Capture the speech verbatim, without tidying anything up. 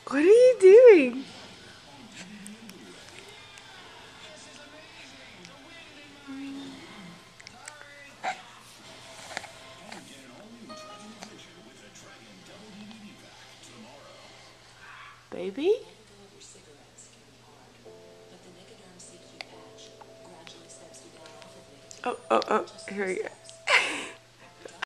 What are you doing? Baby? Oh, oh, oh, here we go.